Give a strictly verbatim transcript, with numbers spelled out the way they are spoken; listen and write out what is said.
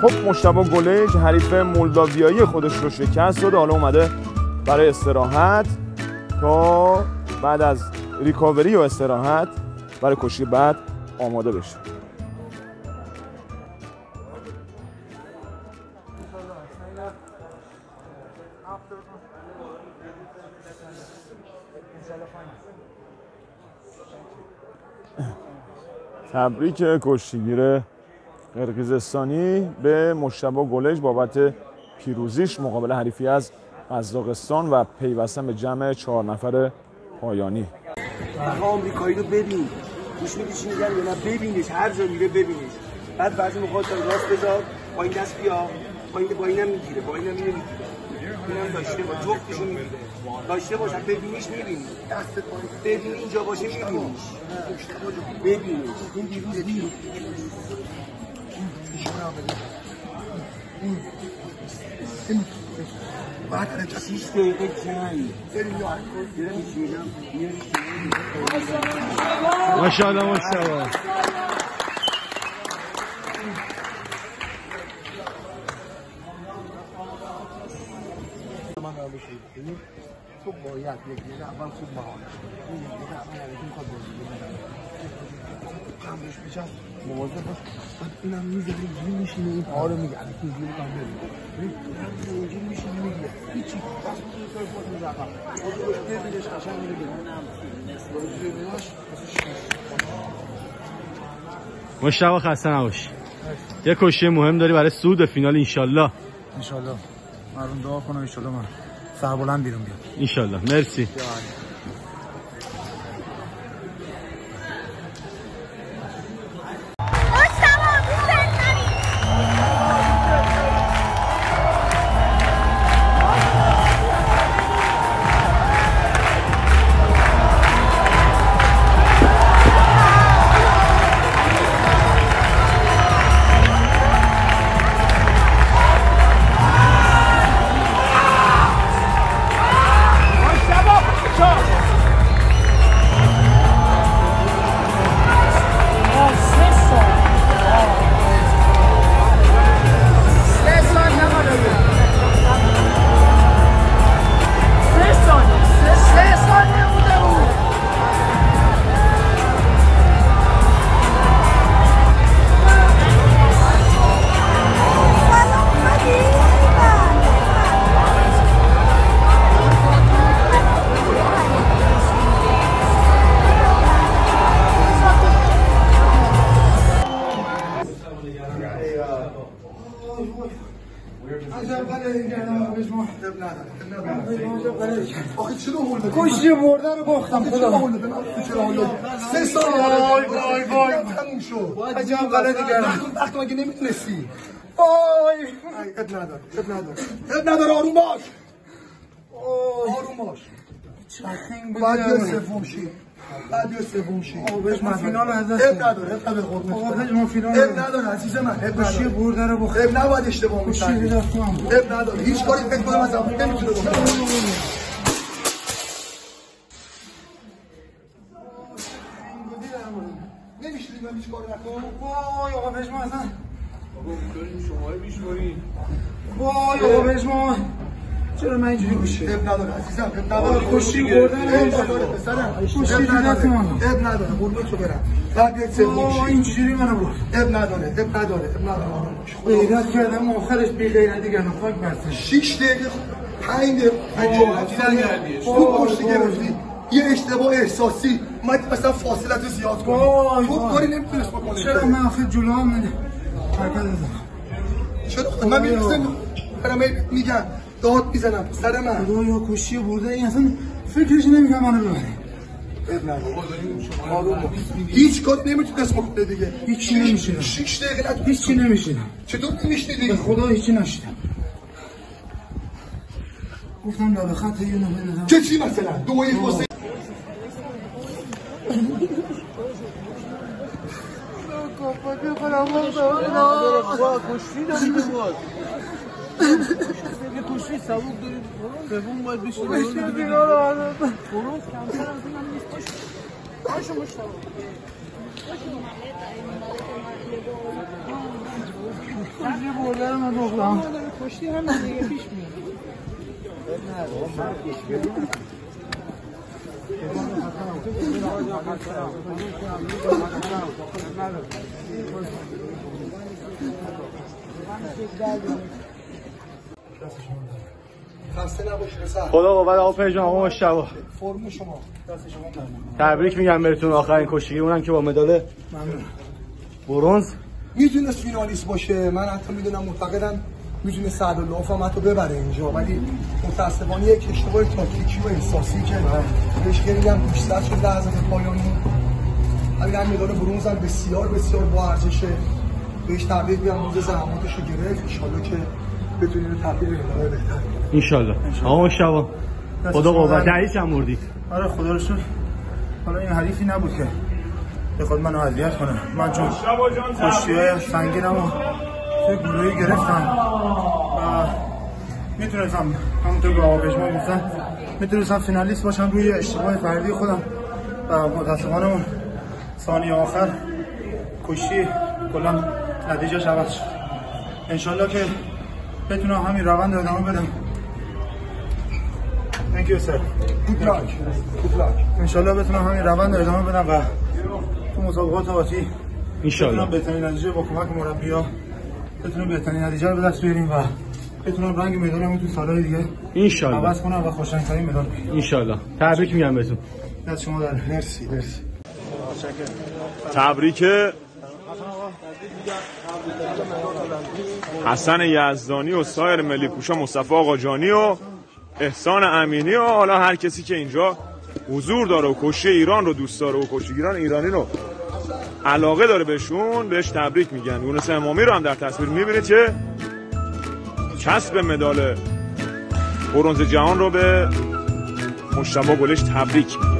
خب مجتبی گلج حریف مولداویایی خودش رو شکست داد، حالا اومده برای استراحت تا بعد از ریکاوری و استراحت برای کشی بعد آماده بشه. تبریک کشتیگیر قرقیزستانی به مجتبی گلج بابت پیروزیش مقابل حریفی از قزاقستان و پیوستن به جمع چهار نفر پایانی. آمریکایی رو ببین، گوش میدی چی میگن یا نه؟ ببینش، هر جا میره ببینش. بعد بعضی موقع تا راست بذار، با این دست بیا، با این با اینم میگیره، با اینم میگیره. اینم داشته با جفتشو میگیره. داشته باشه ببینیش میبینی. دست ببین اینجا باشه میبینیش. ببینیش. این دیروز دید. بعد از شش دقیقه جنگ ماشاءالله ماشاءالله. تو باید یک دیگه اول خوب مهارت این یک دیگه اول حرکت میخواد بازی بکنه قمرش بچست مواظب باش. بعد اینم میذاره اینجوری میشینه این پاها رو میگه الکی اینجوری کام بریم اینجوری میشینه میگه هیچی بس بزرگ خود میزقم بازوش ببینش قشنگ میره ببینش مشتبه خسته نباش. یه کشتی مهم داری برای صعود به فینال انشالله. انشالله مردم دعا کنم انشالله من سربلند بیرون بیاد انشالله. مرسی. کشتی برده رو باختم خدا سه سال وای وای وای تموم شد عجب غلطی کردم وقتی مگه نمیتونستی وای اب ندار اب ندار اب ندار آروم باش آروم باش بعد بیا سوم شی بعد بیا سوم شی آبش من فینال از دست اب ندار اب ندار قربونت ما فینال اب ندار عزیز من اب ندار کشتی برده رو باختم اب نباید اشتباه می‌کنی اب ندار هیچ کاری فکر کنم از اون نمیتونه بکنه نمیشتری من هیچ کاری نکنم وای آقا بشما اصلا آقا میداریم شما بیشمارین وای آقا بشما چرا من اینجوری میشه اب نداره عزیزم اب نداره کشتی بردن اب نداره پسرم کشتی دیدت من اب نداره قربونت رو برم بعد یک سوم شی اینجوری منو برد اب نداره اب نداره اب نداره غیرت کردم آخرش بی غیرتی کردم خاک برسن شش دقیقه پنج دقیقه تو کشتی گرفتی یه اشتباه احساسی اومد مثلا فاصله رو زیاد کنی تو کاری نمیتونست بکنی چرا من آخه جلو هم نده حرکت دادم چرا من میرسم برم میگم داد میزنم سر من خدا یا کشی برده این اصلا فکرش نمیکنم منو ببره اب نداره هیچ کاری نمیتونست بکنه دیگه هیچی نمیشه شش دقیقه نتونست هیچی نمیشه چطور نمیشه دیگه خدا هیچی نشیدم گفتم لا به خط یه نمه ندم چه چی مثلا دو یک واسه کافاتی خودم بازم کشتی داریم باز یه کشتی سبوک داریم سوم باید بشید کشتی دیگه رو فرون کمتر از این هم نیست باشو باشو یه برده رو من بخورم کشتی هم دیگه پیش میاد. خسته نباشید پسر. خدا قوت آقا پژمان آقا مشتبه. فرم شما. دست شما درد. تبریک میگم بهتون آخرین کشتی اونم که با مدال ممنون. برنز. میتونست فینالیست باشه. من حتی میدونم معتقدم میتونه سعدالله هم حتی ببره اینجا، ولی متاسفانه یک اشتباه تاکتیکی و احساسی که بهش خیلی هم بیشتر شد لحظه پایانی. همین هم مدال برنز هم بسیار بسیار با ارزشه. بهش تبریک میگم، روز زحماتش رو گرفت. ان شاءالله که بتونید تبدیل به مدال بهتر. ان شاءالله. آقا مشتبه خدا قوت. دهی چند بردی؟ آره خدا رو شکر. حالا این حریفی نبود که بخواد منو اذیت کنه. من چون کشتی‌های سنگینمو توی گروهی گرفتم و میتونستم همونطور که آقا پژمان گفتن میتونستم فینالیست باشم روی اشتباه فردی خودم و متاسفانه اون ثانیه آخر کشتی کلا نتیجهش عوض شد. انشالله که بتونم همین روند رو ادامه بدم. Thank you sir. Good luck. Good luck. انشالله بتونم همین روند رو ادامه بدم و تو مسابقات آتی انشالله بهترین نتیجه با کمک مربی‌ها بتونم بهترین نتیجه رو به دست بیاریم و بتونم رنگ مدالمو تو سالهای دیگه انشالله عوض کنم و خوشرنگ‌ترین مدال بگیرم. انشالله. تبریک میگم بهتون. دست شما در. مرسی مرسی. تبریک حسن یزدانی و سایر ملی پوشا، مصطفی آقاجانی و احسان امینی و حالا هر کسی که اینجا حضور داره و کشتی ایران رو دوست داره و کشتیگیران ایرانی رو علاقه داره بهشون، بهش تبریک میگن. یونس امامی رو هم در تصویر میبینید که کسب مدال برنز جهان رو به مشتبه گلش تبریک میگن.